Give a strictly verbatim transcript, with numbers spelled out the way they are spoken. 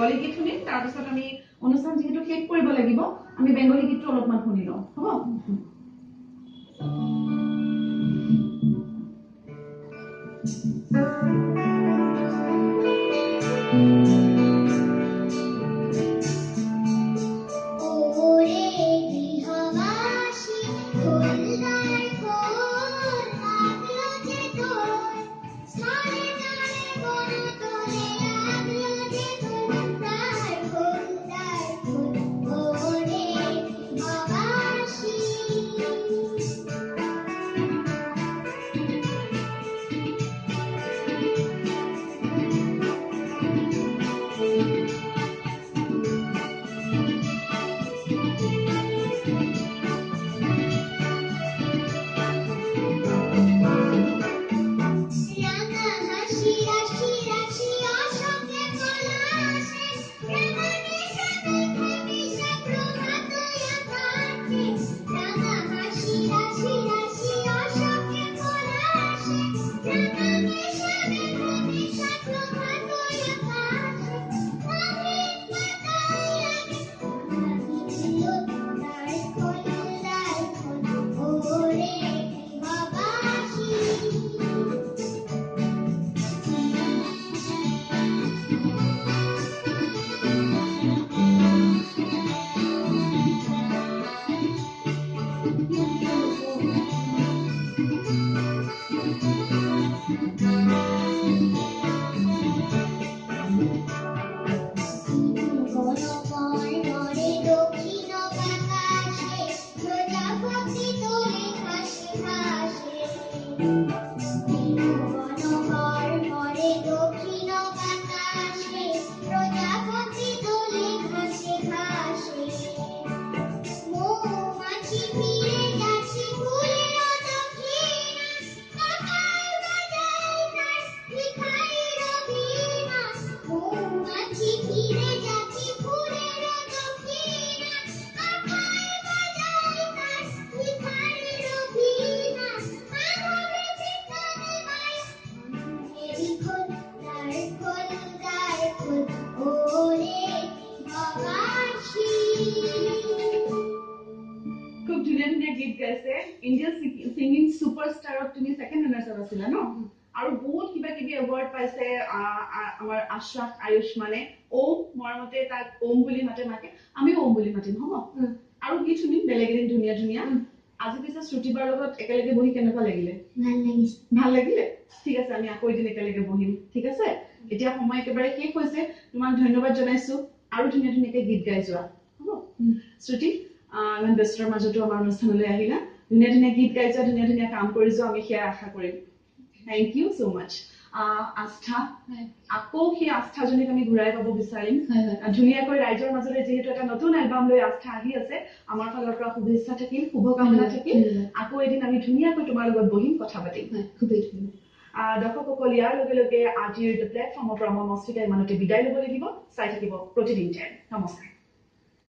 Bengali গীত শুনিম তাৰ পিছত আমি অনুষ্ঠান যেহেতু শেষ কৰিব লাগিব আমি বেঙ্গলী গীতটো অলপমান শুনি লওঁ হ'ব Indian singing superstar of tuni second runner asila no aru bahut kiba kibi award paise amar Ashraf Ayushmane om moramote tak om boli mate mate ami om boli matim hobo aru ki tuni belegin dunia dunia আজি পিছে শ্ৰুতিবাৰ লগত একেলগে বহি কেনেকুৱা লাগিলে ভাল লাগিছে ভাল লাগিলে ঠিক আছে আমি আকৌ এদিন একেলগে বহিম ঠিক আছে এতিয়া সময় একেবাৰে শেষ হৈছে তোমাক ধন্যবাদ জনাইছো আৰু ধুনীয়া ধুনীয়াকে গীত গাই যোৱা হ'ব শ্ৰুতি ইমান ব্যস্তৰ মাজতো আমাৰ অনুষ্ঠানলৈ আহিলা ধুনীয়া ধুনীয়া গীত গাই যোৱা ধুনীয়া ধুনীয়া কাম কৰি যোৱা আমি সেয়া আশা কৰিম থ্যাংক ইউ সো মাচ আস্থা আকৌ সেই আস্থাজনীক আমি ঘূৰাই পাব বিচাৰিম ধুনীয়াকৈ ৰাইজৰ মাজলৈ যেহেতু এটা নতুন এলবাম লৈ আস্থা আহি আছে আমাৰ ফালৰ পৰা শুভেচ্ছা থাকিল শুভকামনা থাকিল আকৌ এদিন আমি ধুনীয়াকৈ তোমাৰ লগত বহিম কথা পাতিম খুবেই ধন্যবাদ দৰ্শকসকল ইয়াৰ লগে লগে আজিৰ প্লেটফৰ্মৰ পৰা মই মস্তিকা ইমানতে বিদায় ল'ব লাগিব চাই থাকিব প্ৰতিদিন টাইম নমস্কাৰ